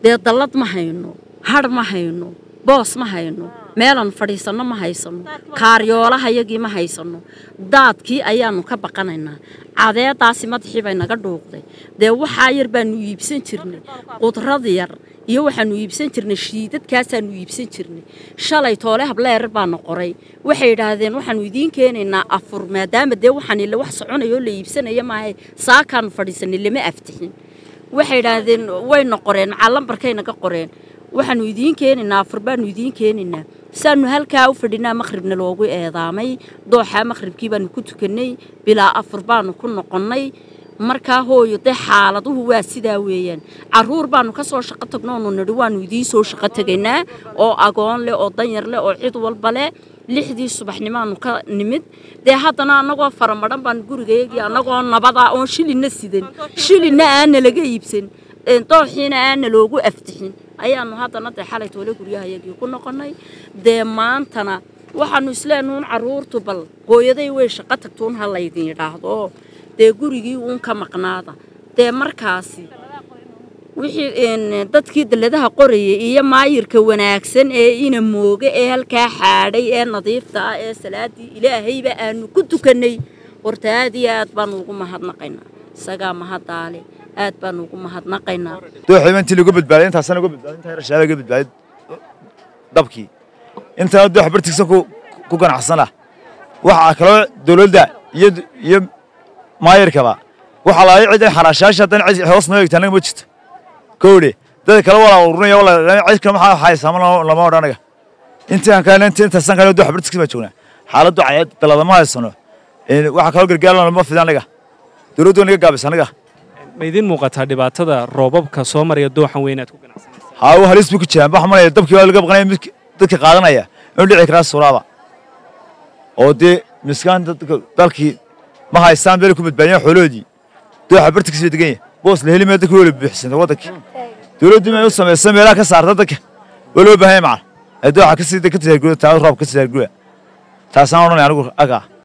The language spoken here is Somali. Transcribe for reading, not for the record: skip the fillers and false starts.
dee dallad ma hayno har ma hayno boos ma hayno meelan fadhiisano ma haysano kaaryoolaha yagii ma haysano daadkii ayaanu ka baqanaynaa cadeedaasi madaxii bay naga dhuuqday dee waxaa yar baanu iibsan jirnay qudrad yar iyo waxaanu iibsan jirnay shiidadkaasaanu iibsan jirnay shalay toole hableer baanu qoray waxay yidhaahdeen waxaanu idiin keenaynaa afur maadaama dee waxaan ila wax soconayo la iibsanaya maahay saakaanu fadhiisanay lama aftixin waxay yidhaahdeen wayna qoreen calambarkay naga qoreen waxaanu idiin keenaynaa afur baanu idiin keenaynaa saanu halkaa u fadhinaa maqribna loogu eedaamay dooxa maqribkii baanu ku tukanay bilaa afur baanu ku noqonnay markaa hooyo dee xaaladuhu waa sidaa weeyaan caruur baanu ka soo shaqo tagnoonu nidhi waanu idiin soo shaqo tegaynaa oo agoon leh oo danyar leh oo cid walba leh 6dii subaxnimaanu ka nimid dee haddana annagoo faramadhan baan gurigeygii annagoo nabada oon shilinna sidan shilinna aana laga iibsan dooxiina aana loogu aftixin ayaanu haddana dee xalay toole guryahayagii ku noqonnay dee maantana waxaanu isleenuun caruurtu bal hooyaday way shaqo tagtuun ha laydin yidhaahdo dee gurigii uun ka maqnaada dee markaasi wixii dadkii dalladaha qorayay iyo maayirka wanaagsan ee ina mooga ee halkaa xaadhay ee nadiifta ah ee salaadii ilaahayba aanu ku tukanay horta aad iyo aad baanu ugu mahadnaqaynaa isagaa mahadaale aad baanu ugu mahadnaqaynaa dooxii intii lagu badbaaday intaasna ugu badbaaday inta rashaada laga badbaaday dabkii inta doox bartiisa ku ganacsana waxa kale dawladda iyo maayirkaba waxa la cid xaraashaasha tan cid hoos noo eegtaan ma jirto koode dad kale wala urunaya wala cid kale waxa haysan lama odhanaga intaan kale inta san kale doox bartiisa ma joogna xaaladdu cayad dalada ma haysano waxa kale gargaar lama fidanaga dawladdu naga gaabisanaga ma idin muuqataa dhibaatada roobabka soo maraya dooxan weyn aad ku ganacsanaysaa haa halis ku jiraan wax manay dabkii waa laga baqanay dadka qaadanaya inuu dhici kara suraaba oo dee miskaan dalkii ma haystaan beel ku badbaadiyay xooloodii dooxa bartiisa degan yahay boos la heli meedka wala buuxsan wadanka dawladdu ma u sameeyay meelaha ka saarta dadka wala baahay macaan dooxa ka sii dadka taa roob ka sii guura taasaan oranay anigu aga